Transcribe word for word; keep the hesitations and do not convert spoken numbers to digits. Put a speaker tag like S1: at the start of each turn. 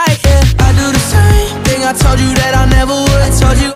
S1: right, yeah. I do the same thing I told you that I never would. I told you